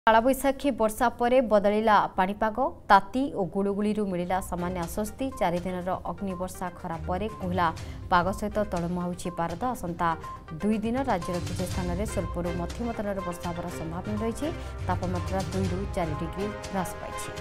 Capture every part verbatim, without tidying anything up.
कालबैशाखी वर्षा पर बदलिला पाणीपाग ताती और गुड़गुड़ी मिला सामान्य आश्वस्ति चार दिन अग्निवर्षा खरा पर कोहला पाग सहित तलमुहा होछि पारद आसंता दुई दिन राज्यर किछि स्थान में स्वल्प मध्यम धरण वर्षा होबार संभावना रही तापमात्रा दुई रु चार डिग्री ह्रास पाई।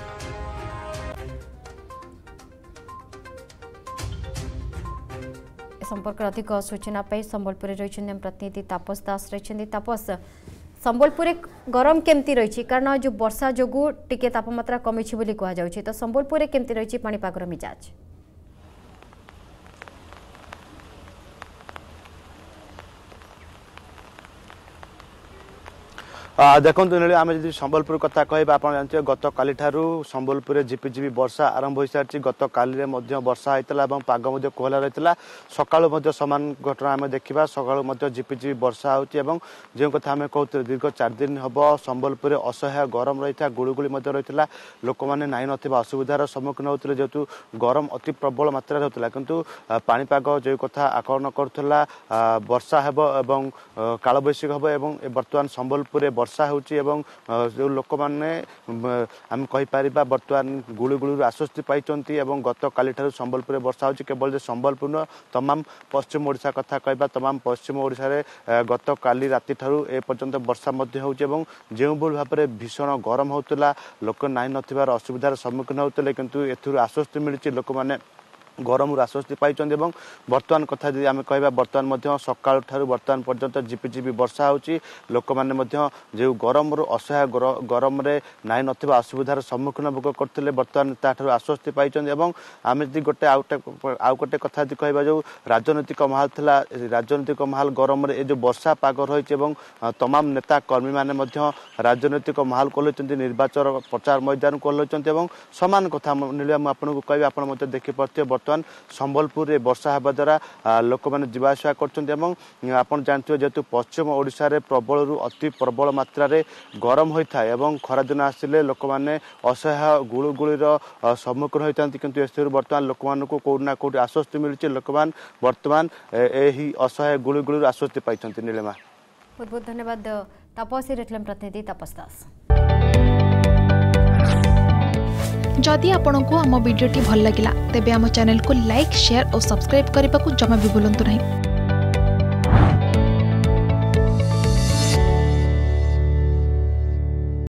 संपर्क अधिक सूचना पाई संबलपुर रही प्रतिनिधि तापस दास रही। तापस संबलपुर गरम केमती रही कारण जो वर्षा जोगु टिके तापमात्रा कमी बोली कहुच्छे तो संबलपुर केमती रही पाणीपागर मिजाज देखो आम जी संबलपुर कथा कह आप जानते गत काली संबलपुर झिपिझिपि वर्षा आरंभ हो सारी गत काली वर्षा होता है पाग कोहला रही सका सामान घटना आम देखा सका झिपिझिपि वर्षा हो कथा आम कहते दीर्घ चार दिन हम संबलपुर असह्य गरम रही है गुड़गुड़ी रही है लोक मैंने नाई ना असुविधार सम्मुखीन होते जेहेतु गरम अति प्रबल मात्रा होता किंतु पाणीपाग जो कथा आकलन करुला वर्षा हेब कालबैशाखी हम बर्तमान संबलपुर वर्षा होची एवं जो लोक मैंने आम कहीपर बर्तमान गुड़गुड़ी आश्वस्ति पाई गत काली संबलपुर वर्षा होची केवल संबलपुर तमाम पश्चिम ओडिशा कथा कहबा तमाम पश्चिम ओडिशा रे गत काली राति ठारू ए पर्यंत वर्षा मध्य होची एवं जेउ बोल भाबरे भीषण गरम होतला लोक नाई नथिबार असुविधार सम्मुखीन होतले किंतु एथुर आश्वस्ति मिलिछि लोक माने गरम आश्वस्ति पाई बर्तमान कथा आम कह बर्तमान सका बर्तमान पर्यंत झिपिझिपि वर्षा होची लोक मैंने जो गरम असह्य गरम रे नाई नथिबा असुविधार सम्मुखीन भोग करते बर्तमान ताठू आश्वस्ति पाई आम जी गोटे आउ गोटे कथा कह जो राजनैतिक माहौल थिला राजनैतिक माहौल गरम रे जो वर्षा पाग रही तमाम नेता कर्मी मैंने राजनैतिक माहौल कोल्लुचंती निर्वाचन प्रचार मैदान कोल्लुचंती सामान कथा नीले आपको कह आप देखिपे बर्तमान संबलपुर वर्षा होगा द्वारा लोक मैंने जावासवा कर जानते जेहेतु पश्चिम ओडिशा रे प्रबल रु अति प्रबल मात्रा रे गरम होता है खरा दिन आसिले लोक मैंने असह्य गुड़गुड़ीर सम्मुखीन होता किंतु एस बर्तमान लोक मान कौटना कौट आश्वस्ति मिली लोक बर्तमान यही असह्य गुड़गुड़ी आश्वस्ति पाई नीलिमा। बहुत बहुत धन्यवाद तापस प्रतिनिधि तापस दास। जदि आपंक आम भिडी भल लगा तेब आम चैनल को लाइक शेयर और सब्सक्राइब करने को जमा भी भूलु नहीं।